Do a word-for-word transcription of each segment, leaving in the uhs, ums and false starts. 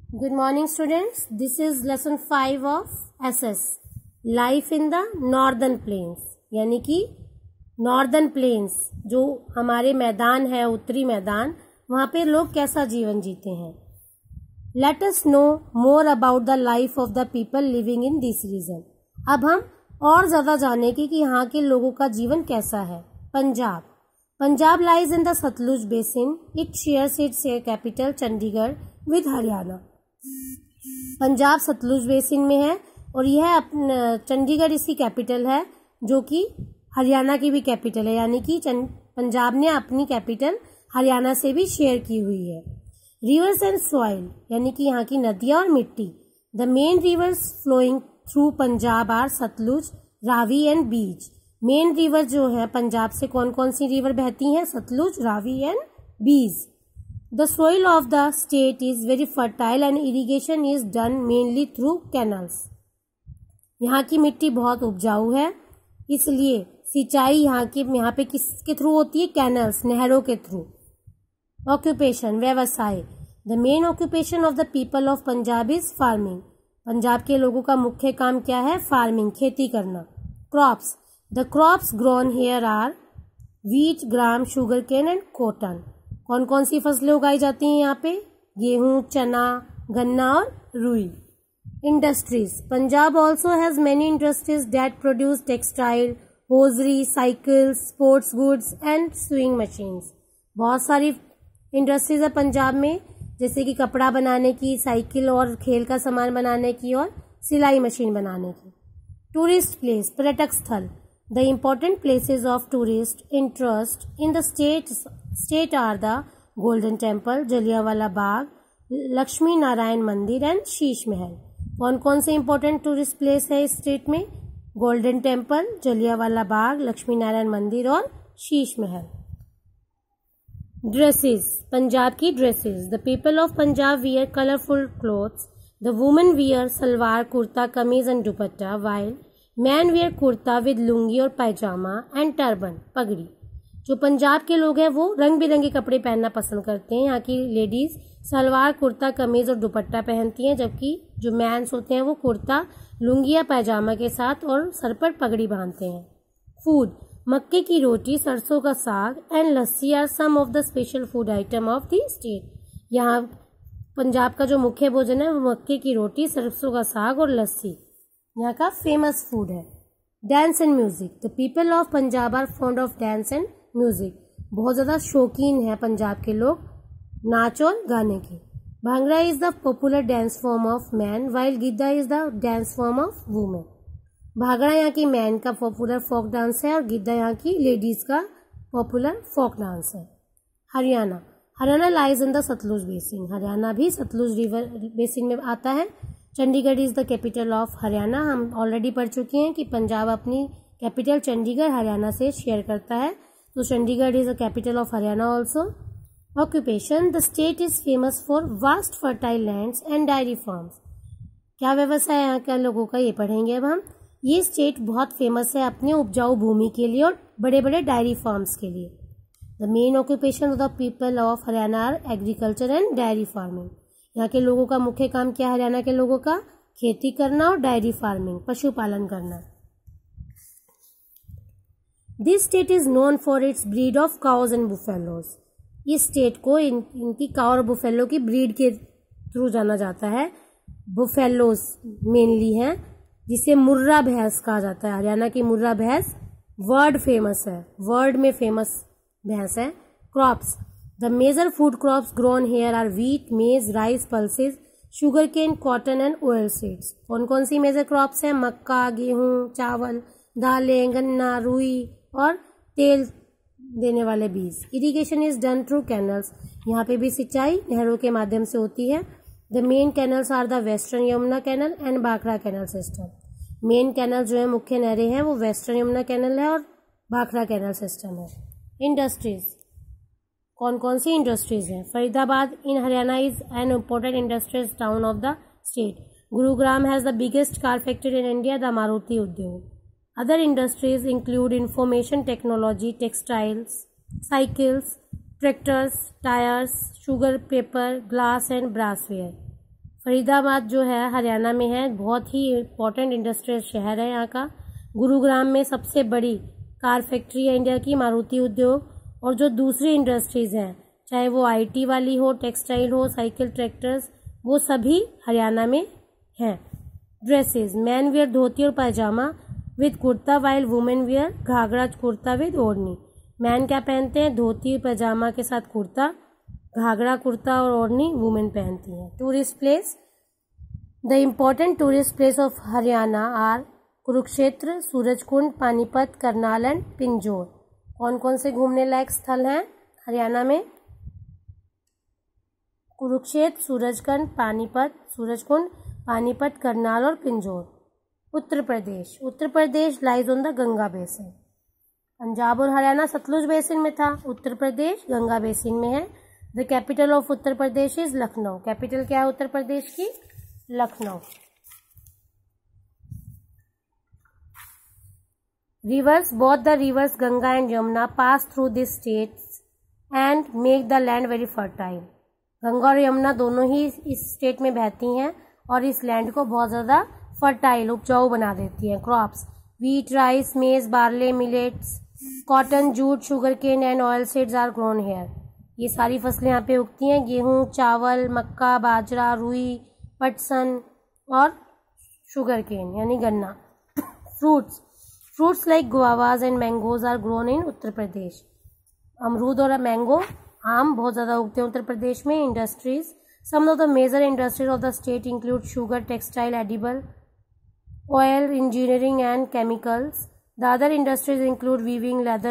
Good morning students. This is lesson five of S S. Life in the Northern Plains. यानी कि Northern Plains जो हमारे मैदान है, उत्तरी मैदान, वहाँ पे लोग कैसा जीवन जीते हैं. Let us know more about the life of the people living in this region. अब हम और ज़्यादा जानेंगे कि यहाँ के लोगों का जीवन कैसा है. Punjab. Punjab lies in the Satluj Basin. It shares its capital Chandigarh with Haryana. Punjab Sutlej basin में है और यह चंडीगढ़ इसकी कैपिटल है जो कि हरियाणा की भी कैपिटल है, यानी कि पंजाब ने अपनी कैपिटल हरियाणा से भी शेयर की हुई है. रिवर्स एंड सॉइल यानी कि यहाँ की नदियाँ और मिट्टी. The main rivers flowing through Punjab are Sutlej, Ravi and Beas. Main river जो है पंजाब से कौन कौन सी रिवर बहती हैं? Sutlej, Ravi and Beas. The soil of the state is very fertile and irrigation is done mainly through canals. यहाँ की मिट्टी बहुत उपजाऊ है, इसलिए सिंचाई यहाँ की यहाँ पे किसके थ्रू होती है? कैनल्स, नहरों के थ्रू. ऑक्यूपेशन, व्यवसाय. The main occupation of the people of Punjab is farming. Punjab के लोगों का मुख्य काम क्या है? फार्मिंग, खेती करना. Crops. The crops grown here are wheat, gram, sugarcane and cotton. कौन कौन सी फसलें उगाई जाती हैं यहाँ पे? गेहूं, चना, गन्ना और रुई. Industries. Punjab also has many industries that produce textile, hosiery, cycles, sports goods and sewing machines. बहुत सारी इंडस्ट्रीज है पंजाब में, जैसे कि कपड़ा बनाने की, साइकिल और खेल का सामान बनाने की और सिलाई मशीन बनाने की. टूरिस्ट प्लेस, पर्यटक स्थल. The important places of tourist interest in the state state are the Golden Temple, Jallianwala Bagh, Laxmi Narayan मंदिर एंड शीश महल. कौन कौन से important tourist place है इस स्टेट में? गोल्डन टेम्पल, जलियांवाला बाग, लक्ष्मी नारायण मंदिर और शीश महल. ड्रेसेस. पंजाब की dresses. The people of Punjab wear colorful clothes. The women wear salwar, kurta, kameez and dupatta, while men wear kurta with lungi और पायजामा एंड टर्बन, पगड़ी. जो पंजाब के लोग हैं वो रंग बिरंगे कपड़े पहनना पसंद करते हैं. यहाँ की लेडीज सलवार, कुर्ता, कमीज और दुपट्टा पहनती हैं, जबकि जो मैंस होते हैं वो कुर्ता, लुंगी या पायजामा के साथ और सर पर पगड़ी बांधते हैं. फूड. मक्के की रोटी, sarson ka saag and lassi are some of the special food item of the state. यहाँ पंजाब का जो मुख्य भोजन है वो मक्के की रोटी, सरसों का साग और लस्सी यहाँ का फेमस फूड है. Dance and music. The people of Punjab are fond of dance and music. बहुत ज़्यादा शौकीन है पंजाब के लोग नाच और गाने की. Bhangra is the popular dance form of men while Giddha is the dance form of women. Bhangra यहाँ की मैन का पॉपुलर फोक डांस है और गिद्दा यहाँ की लेडीज का पॉपुलर फोक डांस है. Haryana. Haryana lies in the Sutlej basin. Haryana भी सतलुज रिवर बेसिन में आता है. Chandigarh is the capital of Haryana. हम ऑलरेडी पढ़ चुके हैं कि पंजाब अपनी कैपिटल चंडीगढ़ हरियाणा से शेयर करता है, तो Chandigarh is the capital of Haryana also. Occupation. The state is famous for vast fertile lands and dairy farms. क्या व्यवसाय यहाँ के लोगों का, ये पढ़ेंगे अब हम. ये स्टेट बहुत फेमस है अपने उपजाऊ भूमि के लिए और बड़े बड़े डायरी फार्म्स के लिए. The main occupation of the people of Haryana are agriculture and dairy farming. यहाँ के लोगों का मुख्य काम क्या है? हरियाणा के लोगों का खेती करना और डायरी फार्मिंग, पशुपालन करना. This state is known for its breed of cows and buffaloes. इस स्टेट को इन, इनकी काउ और बुफेलो की ब्रीड के थ्रू जाना जाता है. बुफेलोज मेनली हैं, जिसे मुर्रा भैंस कहा जाता है. हरियाणा की मुर्रा भैंस वर्ल्ड फेमस है, वर्ल्ड में फेमस भैंस है. Crops. The major food crops grown here are wheat, maize, rice, pulses, sugarcane, cotton and oilseeds. कौन कौन सी मेजर क्रॉप्स हैं? मक्का, गेहूं, चावल, दालें, गन्ना, रुई और तेल देने वाले बीज. Irrigation is done through canals. यहाँ पे भी सिंचाई नहरों के माध्यम से होती है. The main canals are the western Yamuna canal and Bhakra canal system. Main canal जो है, मुख्य नहरें हैं, वो वेस्टर्न यमुना कैनल है और भाखड़ा कैनल सिस्टम है. इंडस्ट्रीज. कौन कौन सी इंडस्ट्रीज हैं? Faridabad in Haryana is an important industries town of the state. Gurugram has the biggest car factory in India, the Maruti Udyog. Other industries include information technology, textiles, cycles, tractors, tyres, sugar, paper, glass and brassware. Faridabad जो है हरियाणा में है, बहुत ही important industrial शहर है यहाँ का। गुरुग्राम में सबसे बड़ी कार फैक्ट्री है इंडिया की, मारुति उद्योग। और जो दूसरी इंडस्ट्रीज़ हैं, चाहे वो आईटी वाली हो, टेक्सटाइल हो, साइकिल, ट्रैक्टर्स, वो सभी हरियाणा में हैं। ड्रेसेस, मैन वेयर धोती और pyjama with kurta, while women wear ghagra kurta with odhni. Men क्या पहनते हैं? धोती पैजामा के साथ कुर्ता, घाघरा कुर्ता और ओढ़नी वुमेन पहनती हैं। Tourist place, the important tourist place of Haryana are Kurukshetra, Surajkund, Panipat, Karnal and Pinjore. कौन कौन से घूमने लायक स्थल हैं हरियाणा में? कुरुक्षेत्र, सूरजकुंड, पानीपत, सूरजकुंड, पानीपत, करनाल और Pinjore. Uttar Pradesh, Uttar Pradesh lies on the Ganga basin. Punjab और हरियाणा सतलुज बेसिन में था, उत्तर प्रदेश गंगा बेसिन में है। The capital of Uttar Pradesh is Lucknow. Capital क्या है उत्तर प्रदेश की? Lucknow. Rivers, both the rivers Ganga and Yamuna pass through this states and make the land very fertile. Ganga और यमुना दोनों ही इस स्टेट में बहती हैं और इस लैंड को बहुत ज़्यादा फर्टाइल, उपजाऊ बना देती हैं। Crops, wheat, rice, maize, barley, millets, cotton, jute, sugar cane and oil seeds are grown here. ये सारी फसलें यहाँ पे उगती हैं। गेहूँ, चावल, मक्का, बाजरा, रुई, पटसन और शुगर केन यानी गन्ना। Fruits, fruits like guavas and mangoes are grown in Uttar Pradesh. अमरूद और मैंगो, आम बहुत ज़्यादा उगते हैं उत्तर प्रदेश में। Industries, some of the major industries of the state include sugar, textile, edible oil, engineering and chemicals. The other industries include weaving, leather,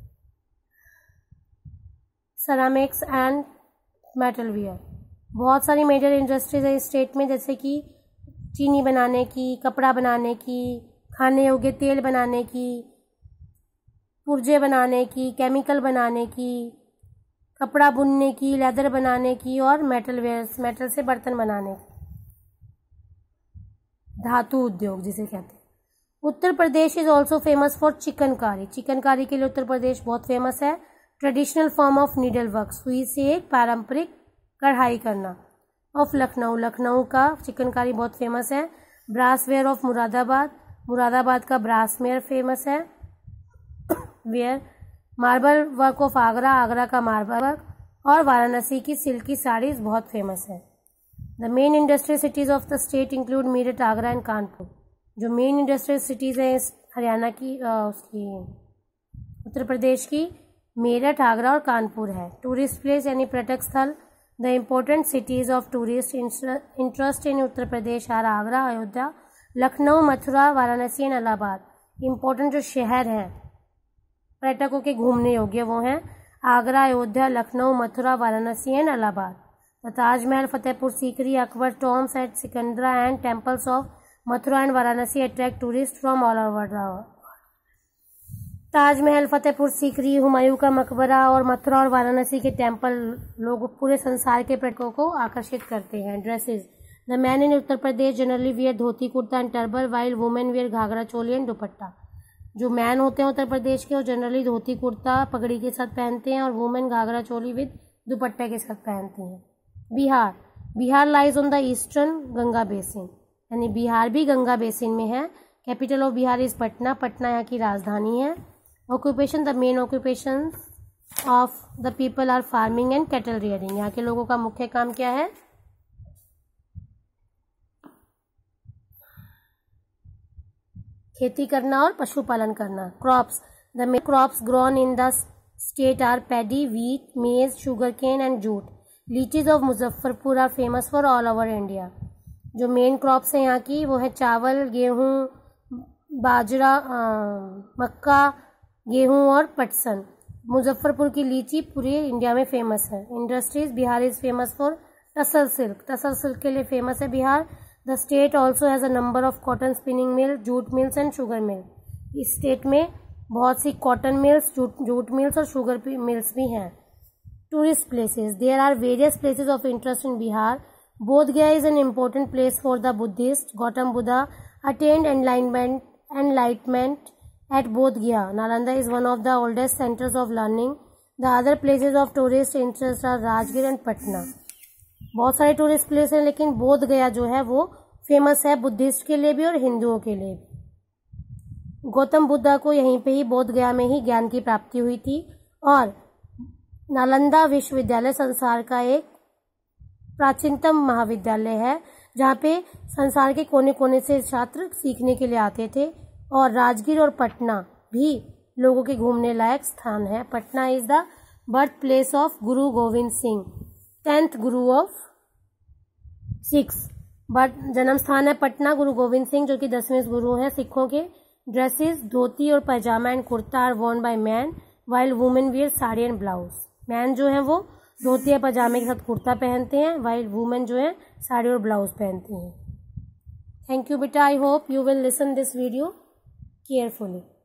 ceramics and metalware. बहुत सारी मेजर इंडस्ट्रीज है इस स्टेट में, जैसे कि चीनी बनाने की, कपड़ा बनाने की, खाने योग्य तेल बनाने की, पुर्जे बनाने की, केमिकल बनाने की, कपड़ा बुनने की, लेदर बनाने की और मेटल वेयर्स, मेटल से बर्तन बनाने की, धातु उद्योग जिसे कहते हैं। Uttar Pradesh is also famous for chikankari. Chikankari के लिए उत्तर प्रदेश बहुत फेमस है। Traditional form of needle work, सुई से एक पारंपरिक कढ़ाई करना। ऑफ लखनऊ, लखनऊ का चिकनकारी बहुत फेमस है। Brassware of Moradabad, Moradabad का ब्रास वेयर फेमस है। Ware, marble work of Agra, Agra का मार्बल वर्क और वाराणसी की सिल्की साड़ीज बहुत फेमस है। The main industrial cities of the state include Meerut, Agra and Kanpur. जो मेन इंडस्ट्रियल सिटीज हैं इस हरियाणा की, आ, उसकी उत्तर प्रदेश की, मेरठ, आगरा और कानपुर है। टूरिस्ट प्लेस यानी पर्यटक स्थल, the important cities of tourist interest in Uttar Pradesh are Agra, Ayodhya, Lucknow, Mathura, Varanasi and Allahabad. Important जो शहर हैं पर्यटकों के घूमने योग्य वो हैं Agra, Ayodhya, Lucknow, Mathura, Varanasi and Allahabad. The Taj Mahal, Fatehpur Sikri, Akbar tombs at Sikandra and temples of Mathura and Varanasi attract tourists from all over the world. Taj Mahal, Fatehpur Sikri, Humayun का मकबरा और मथुरा और वाराणसी के टेम्पल लोग पूरे संसार के पर्यटकों को आकर्षित करते हैं। Dresses, the men in Uttar Pradesh generally wear dhoti kurta and turban, while women wear ghagra choli and dupatta. जो मैन होते हैं उत्तर प्रदेश के वो जनरली धोती कुर्ता पगड़ी के साथ पहनते हैं और वुमेन घाघरा चोली विद दुपट्टे के साथ पहनती हैं। Bihar, Bihar lies on the eastern Ganga basin, यानी बिहार भी गंगा बेसिन में है। Capital of Bihar is Patna, Patna यहाँ की राजधानी है। Occupation, the main occupation of the people are farming and cattle rearing. यहाँ के लोगों का मुख्य काम क्या है? खेती करना और पशुपालन करना। Crops, the main crops grown in the state are paddy, wheat, maize, sugar cane and jute. Litchis of Muzaffarpur are famous for all over India. जो मेन क्रॉप्स हैं यहाँ की वो है चावल, गेहूँ, बाजरा, आ, मक्का, गेहूँ और पटसन। मुजफ्फरपुर की लीची पूरे इंडिया में फेमस है। Industries, Bihar is famous for tussar silk, tussar silk के लिए फेमस है Bihar. The state also has a number of cotton spinning mill, jute mills and sugar mill. इस स्टेट में बहुत सी cotton mills, jute jute mills और शुगर मिल्स भी हैं। Tourist places, there are various places of interest in Bihar. Bodh Gaya is an important place for the Buddhist. Gautam Buddha attained enlightenment, enlightenment at Bodh Gaya. Nalanda is one of the oldest centers of learning. The other places of tourist interest are Rajgir and Patna. बहुत सारे tourist place हैं, लेकिन बोध गया जो है वो famous है बुद्धिस्ट के लिए भी और हिंदुओं के लिए भी। गौतम बुद्धा को यहीं पे ही बोध गया में ही ज्ञान की प्राप्ति हुई थी। और नालंदा विश्वविद्यालय संसार का एक प्राचीनतम महाविद्यालय है, जहाँ पे संसार के कोने कोने से छात्र सीखने के लिए आते थे। और राजगीर और पटना भी लोगों के घूमने लायक स्थान है। Patna is the birth place of Guru Gobind Singh, tenth Guru of Sikhs. But जन्म स्थान है पटना, गुरु गोविंद सिंह जो कि दसवें गुरु हैं सिखों के। ड्रेसेस धोती और pyjama and kurta are worn by men, while women wear sari and blouse. Men जो है वो धोती या पजामे के साथ कुर्ता पहनते हैं, वाइल वुमेन जो है साड़ी और ब्लाउज पहनती हैं। थैंक यू बेटा, I hope you will listen this video carefully.